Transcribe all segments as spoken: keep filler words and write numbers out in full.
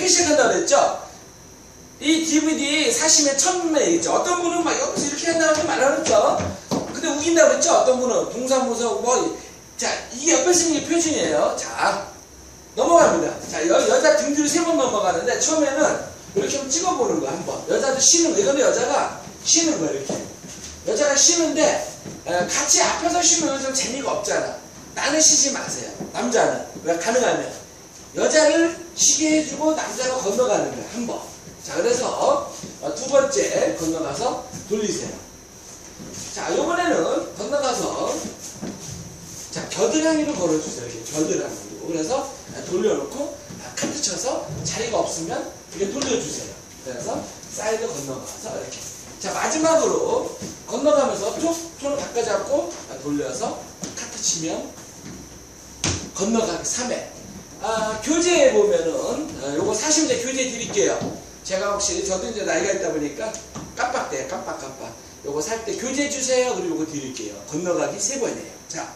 시작한다고 그랬죠? 이 디브이디 사시면 처음에 있죠. 어떤 분은 막 여기서 이렇게 한다고 말하고 그랬죠? 근데 우긴다고 그랬죠? 어떤 분은 동사무소 뭐. 자, 이게 옆에 쓰는 게 표준이에요. 자, 넘어갑니다. 자, 여, 여자 등 뒤로 세 번 넘어가는데 처음에는 이렇게 한번 찍어보는 거야, 한번. 여자도 쉬는 거. 이거는 여자가 쉬는 거야, 이렇게. 여자가 쉬는데 에, 같이 앞에서 쉬면 좀 재미가 없잖아. 나는 쉬지 마세요. 남자는. 왜? 가능하면. 여자를 쉬게 해주고 남자가 건너가는 거야, 한 번. 자, 그래서 어, 두 번째 건너가서 돌리세요. 자, 요번에는 건너가서 자, 겨드랑이로 걸어주세요. 이렇게 겨드랑이로. 그래서 돌려놓고 카트 쳐서 자리가 없으면 이렇게 돌려주세요. 그래서 사이드 건너가서 이렇게. 자, 마지막으로 건너가면서 쭉 손을 바꿔잡고 돌려서 카트 치면 건너가기 삼 회. 아, 교재에 보면은 아, 요거 사실 이제 교재 드릴게요. 제가 혹시 저도 이제 나이가 있다 보니까 깜빡돼요. 깜빡깜빡. 요거 살 때 교재 주세요. 그리고 요거 드릴게요. 건너가기 세 번이에요. 자,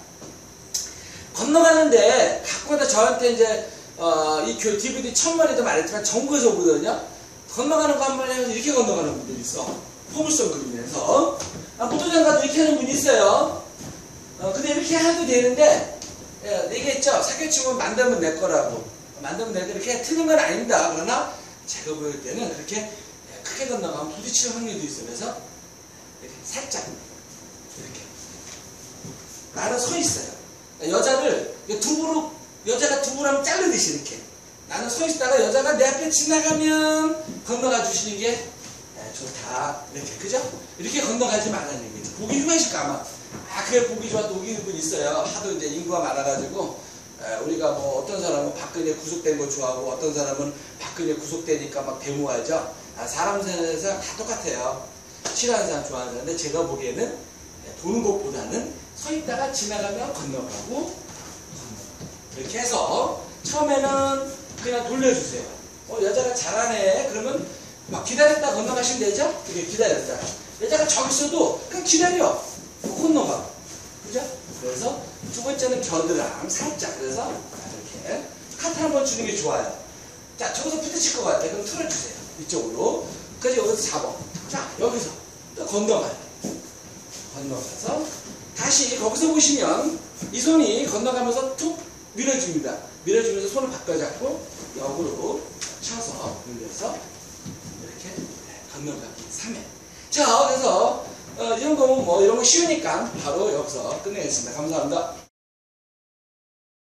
건너가는데 가끔가다 저한테 이제 어, 이 디브이디 천만에도 말했지만 전국에서 오거든요. 건너가는 거 한 번 해서 이렇게 건너가는 분들이 있어. 포물선 그리면서. 아, 모토장가도 이렇게 하는 분이 있어요. 어, 근데 이렇게 해도 되는데 예, 얘기했죠. 사기치면 만들면 내 거라고. 만들면 내 거. 이렇게 틀린 건 아닙니다. 그러나 제가 보일 때는 그렇게 크게 건너가면 부딪힐 확률도 있어요. 그래서 이렇게 살짝 이렇게 나는 서 있어요. 여자를 두부로 여자가 두부로 하면 자르듯이 이렇게 나는 서 있다가 여자가 내 앞에 지나가면 건너가 주시는 게 좋다. 이렇게 그죠? 이렇게 건너가지 말라는 얘기죠. 보기 흉하실까봐. 아, 그게 보기 좋아 또 우기는 분 있어요. 하도 이제 인구가 많아가지고 에, 우리가 뭐 어떤 사람은 박근혜 구속된 거 좋아하고 어떤 사람은 박근혜 구속되니까 막 데모하죠. 아, 사람 생각에서 다 똑같아요. 싫어하는 사람 좋아하는 사람. 근데 제가 보기에는 도는 것보다는 서 있다가 지나가면 건너가고 건너가고 이렇게 해서 처음에는 그냥 돌려주세요. 어, 여자가 잘하네. 그러면 막 기다렸다 건너가시면 되죠? 이렇게 기다렸다. 여자가 저기 있어도 그냥 기다려. 건너가. 그죠? 그래서 두 번째는 겨드랑 살짝. 그래서 이렇게 카트 한번 주는 게 좋아요. 자, 저기서 부딪힐 것 같아. 그럼 틀어주세요. 이쪽으로. 그래서 여기서 잡아. 자, 여기서 또 건너가요. 건너가서 다시 거기서 보시면 이 손이 건너가면서 툭 밀어줍니다. 밀어주면서 손을 바꿔잡고 역으로 쳐서 돌려서 이렇게 건너가기 삼 회. 자, 그래서 어, 이런 거면 뭐 이런 거 쉬우니까 바로 여기서 끝내겠습니다. 감사합니다.